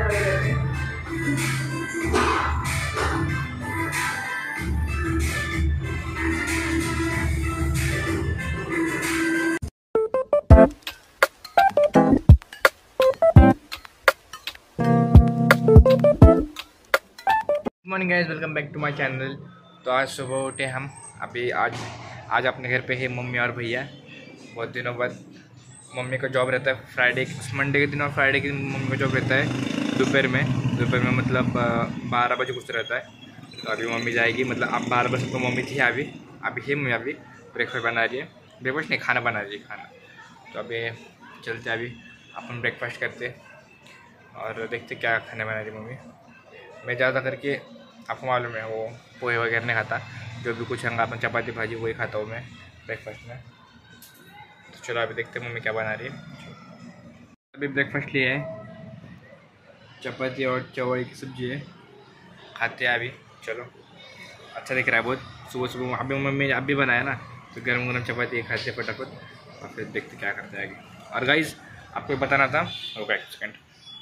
Morning guys, welcome back to my channel. तो आज सुबह उठे हम। अभी आज अपने घर पे है मम्मी और भैया। बहुत दिनों बाद मम्मी का जॉब रहता है फ्राइडे, मंडे के दिन और फ्राइडे के दिन मम्मी का जॉब रहता है दोपहर में मतलब 12 बजे कुछ रहता है। तो अभी मम्मी जाएगी, मतलब अब 12 बजे तो मम्मी थी अभी है मम्मी अभी ब्रेकफास्ट बना रही है। ब्रेकफास्ट नहीं, खाना बना रही है, खाना। तो अभी चलते अभी अपन ब्रेकफास्ट करते और देखते क्या खाने बना रही मम्मी। मैं ज़्यादा करके आपको मालूम है वो पोहे वगैरह नहीं खाता, जो भी कुछ है अपन चपाती भाजी वही खाता हूँ मैं ब्रेकफास्ट में। तो चलो अभी देखते हैं मम्मी क्या बना रही है। अभी ब्रेकफास्ट लिए है, चपाती और चावल की सब्जी है, खाते हैं अभी। चलो अच्छा दिख रहा है बहुत। सुबह सुबह अभी मम्मी ने अभी बनाया ना, तो गर्म गर्म चपाती खाते फटाफट और फिर देखते क्या करते हैं आगे। और गाइज आपको बताना था, रुका एक सेकेंड,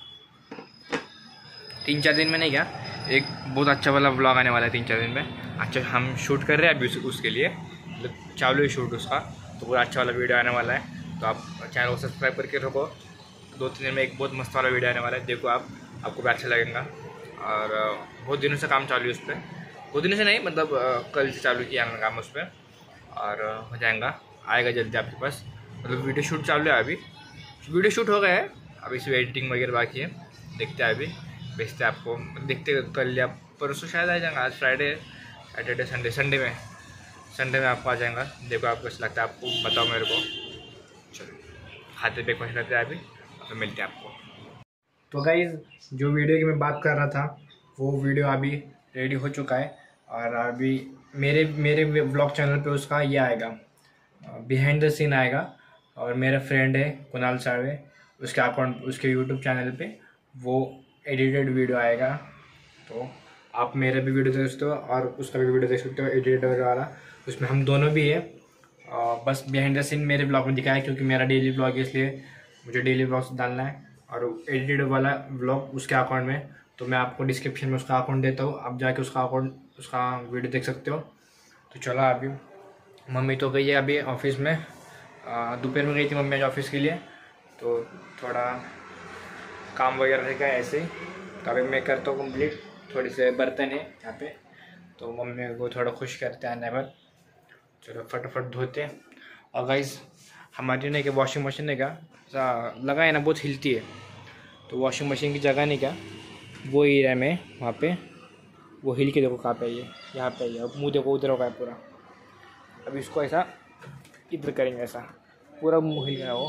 3-4 दिन में नहीं क्या, एक बहुत अच्छा वाला व्लॉग आने वाला है 3-4 दिन में। अच्छा हम शूट कर रहे हैं अभी उसके लिए, मतलब चालू है शूट उसका। तो बहुत अच्छा वाला वीडियो आने वाला है, तो आप चैनल को सब्सक्राइब करके रखो। 2-3 दिन में एक बहुत मस्त वाला वीडियो आने वाला है, देखो आपको भी अच्छा लगेगा। और बहुत दिनों से काम चालू है उस पर, बहुत दिनों से नहीं मतलब कल से चालू किया हमने काम उस पर, और हो जाएगा, आएगा जल्दी आपके पास। मतलब वीडियो शूट चालू है अभी, वीडियो शूट हो गया है, अभी इसमें एडिटिंग वगैरह बाकी है। देखते हैं अभी, भेजते आपको, देखते कल या परसों शायद आ जाएगा। आज फ्राइडे, सैटरडे, संडे में आपको आ जाएगा। देखो आपको कैसा लगता है, आपको बताओ मेरे को। चलो खाते ब्रेकफास्ट करते हैं अभी, तो मिलते हैं आपको। तो गाइज जो वीडियो की मैं बात कर रहा था वो वीडियो अभी रेडी हो चुका है, और अभी मेरे ब्लॉग चैनल पे उसका ये आएगा, बिहाइंड द सीन आएगा। और मेरा फ्रेंड है कुणाल सावे, उसके अकाउंट, उसके यूट्यूब चैनल पे वो एडिटेड वीडियो आएगा। तो आप मेरा भी वीडियो देख सकते हो और उसका भी वीडियो देख सकते हो एडिटेड वाला, उसमें हम दोनों भी है। बस बिहाइंड द सीन मेरे ब्लॉग में दिखाया है, क्योंकि मेरा डेली ब्लॉग है इसलिए मुझे डेली ब्लॉग्स डालना है। और एडिटेड वाला ब्लॉग उसके अकाउंट में, तो मैं आपको डिस्क्रिप्शन में उसका अकाउंट देता हूँ, आप जाके उसका वीडियो देख सकते हो। तो चलो अभी मम्मी तो गई है अभी ऑफिस में, दोपहर में गई थी मम्मी आज ऑफिस के लिए, तो थोड़ा काम वगैरह रहेगा ऐसे ही। तो अभी मैं करता हूँ कंप्लीट, थोड़े से बर्तन है यहाँ पे, तो मम्मी को थोड़ा खुश करते आने पर। चलो फटाफट धोते। और गाइस हमारी नहीं कि वॉशिंग मशीन है क्या लगा है ना, बहुत हिलती है, तो वॉशिंग मशीन की जगह नहीं क्या, वो एरिया है में वहाँ पे, वो हिल के देखो कहाँ पे है ये, यहाँ पे है, अब मुँह देखो उधर होगा पूरा। अब इसको ऐसा इधर करेंगे, ऐसा पूरा मुँह हिल गया वो।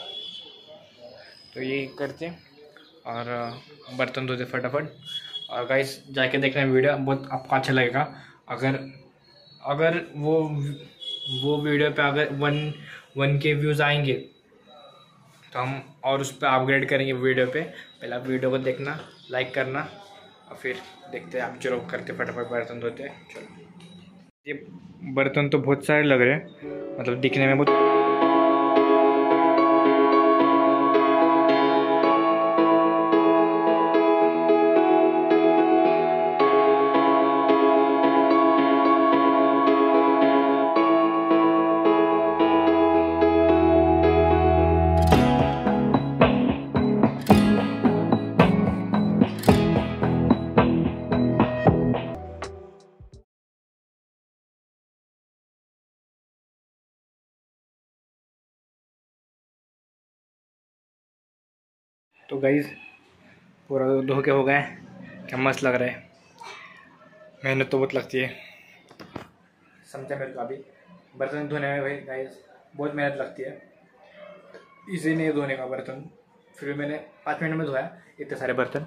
तो ये करते और बर्तन धोते फटाफट। और गाइस जाके देखना वीडियो, बहुत आपको अच्छा लगेगा। अगर वो वीडियो पे अगर 1K व्यूज़ आएंगे तो हम और उस पर अपग्रेड करेंगे वीडियो पे। पहले आप वीडियो को देखना, लाइक करना, और फिर देखते हैं। आप चलो करते फटाफट बर्तन धोते। चलो ये बर्तन तो बहुत सारे लग रहे हैं, मतलब दिखने में बहुत। तो गाइस पूरा धो के हो गए, क्या मस्त लग रहा है। मेहनत तो बहुत लगती है, समझा मेरे को। अभी बर्तन धोने में भाई गाइस बहुत मेहनत लगती है, इजी नहीं धोने का बर्तन। फिर मैंने 5 मिनट में धोया इतने सारे बर्तन।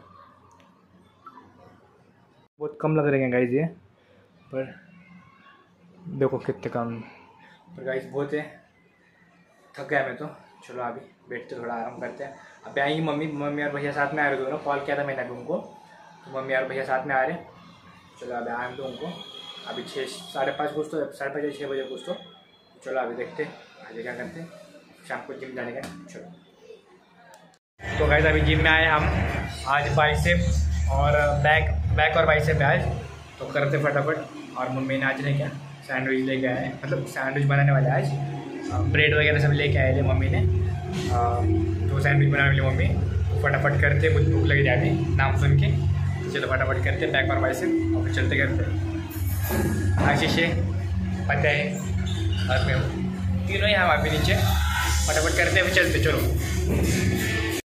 बहुत कम लग रहे हैं गाइस ये, पर देखो कितने कम। पर गाइस बहुत है, थक गया मैं तो। चलो अभी बैठते थोड़ा आराम करते हैं। अभी आएंगी मम्मी और भैया साथ में आ रहे दोनों, कॉल किया था मैंने अभी उनको, तो मम्मी और भैया साथ में आ रहे। चलो अभी आए तो उनको, अभी 5:30 कुछ तो, 5:30 6 बजे कुछ तो। चलो अभी देखते आगे क्या करते हैं, शाम को जिम जाने का। चलो तो गाइस अभी जिम में आए हम, आज बाइसेप और बैक और बाइसेप है आज, तो करते फटाफट। और मम्मी ने आज ने क्या सैंडविच लेके आए, मतलब सैंडविच बनाने वाले आज, ब्रेड वगैरह सब लेके आए थे मम्मी ने, तो सैंडविच बनाने वाली मम्मी। तो फटाफट करते, मुझे भूख लगी जाती नाम सुन के, तो चलो फटाफट करते बैक और बाइसेप और फिर चलते करते। आशीष है, पता है, और मैं हूँ, तीनों ही हम अभी नीचे, फटाफट करते हैं फिर चलते। चलो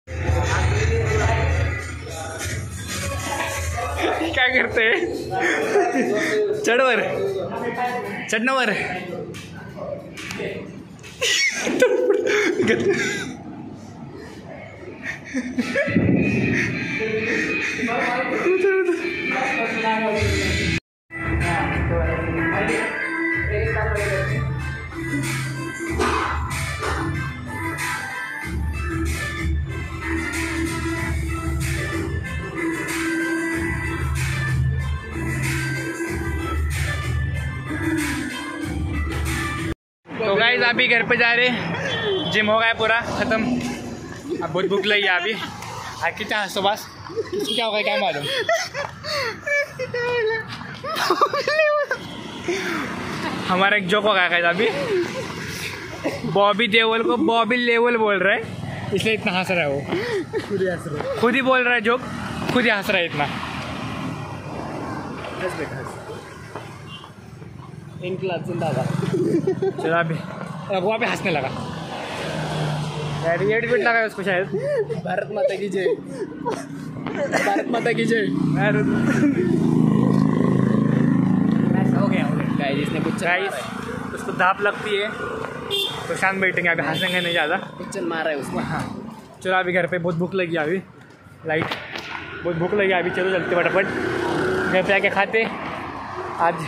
क्या करते हैं, चढ़वर चढ़नवर तो गाइस अभी घर पे जा रहे, जिम हो गया पूरा ख़त्म, अब बहुत भूख लगी है अभी। कितना हंसो बस, किसको क्या होगा क्या मालूम। हमारा एक जोक हो गया गाइस अभी, बॉबी देओल को बॉबी लेवल बोल रहा है, इसलिए इतना हंस रहा है वो, खुद ही बोल रहा है जोक, खुद ही हंस रहा है इतना। चलो अभी वो अभी हंसने लगा यार, ये एडमिट लगा उसको शायद। भारत माता की जय, भारत माता की जय। हो गया गाइस, इसने कुछ गाइस उसको दाप लगती है तो शांत बैठेंगे, अभी हंसेंगे नहीं ज़्यादा, कुछ मारा है उसको। हाँ चलो अभी घर पे बहुत भूख लगी अभी, लाइक बहुत भूख लगी अभी, चलो चलते फटाफट घर पे आके खाते। आज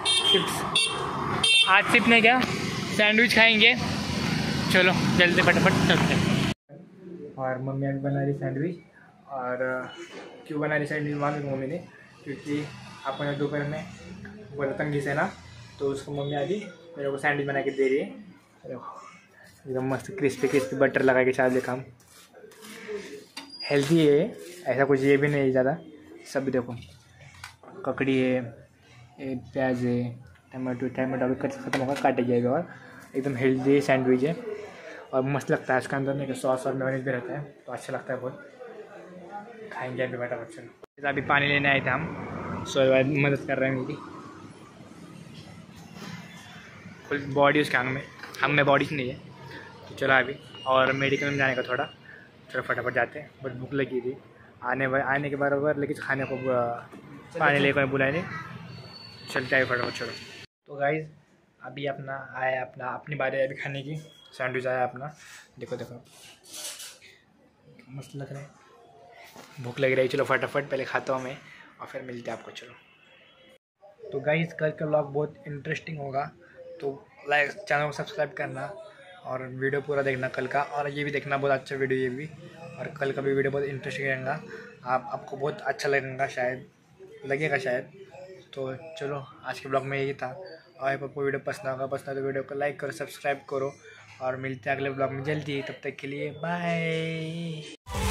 सिर्फ नहीं क्या सैंडविच खाएंगे, चलो जल्दी फटाफट चलते हैं। और मम्मी अभी बना रही सैंडविच, और क्यों बना रही सैंडविच मालूम मम्मी ने, क्योंकि अपन दोपहर में बोला तंगी से ना, तो उसको मम्मी आदि मेरे को सैंडविच बना के दे रही है, एकदम मस्त क्रिस्पी बटर लगा के चावल काम, हेल्दी है, ऐसा कुछ ये भी नहीं ज़्यादा। सब देखो ककड़ी है, प्याज है, टमाटो अभी ख़त्म होगा, काटे जाएगा, और एकदम हेल्दी सैंडविच है और मस्त लगता है। उसके अंदर में सॉस और मेयोनीज भी रहता है, तो अच्छा लगता है बहुत, खाएंगे अभी बेटा बच्चों। अभी पानी लेने आए थे हम, सो मदद कर रहे हैं मेरी, फुल बॉडी उसके हम में बॉडी नहीं है, तो चलो अभी और मेडिकल में जाने का थोड़ा, चलो फटाफट जाते हैं, बहुत भूख लगी थी आने के बराबर, लेकिन खाने को पानी लेकर बुलाए नहीं, चलते आए फटाफट चलो। तो गाइज़ अभी अपनी बारी है अभी खाने की, सैंडविच आया अपना, देखो मस्त लग रहा है, भूख लग रही है, चलो फटाफट पहले खाता हूँ मैं और फिर मिलते हैं आपको, चलो। तो गाइज़ कल का व्लॉग बहुत इंटरेस्टिंग होगा, तो लाइक चैनल को सब्सक्राइब करना और वीडियो पूरा देखना कल का, और ये भी देखना बहुत अच्छा वीडियो ये भी, और कल का भी वीडियो बहुत इंटरेस्टिंग रहेगा, आपको बहुत अच्छा लगेगा शायद। तो चलो आज के ब्लॉग में यही था, और आपको वीडियो पसंद तो वीडियो को लाइक करो, सब्सक्राइब करो, और मिलते हैं अगले ब्लॉग में जल्दी, तब तक के लिए बाय।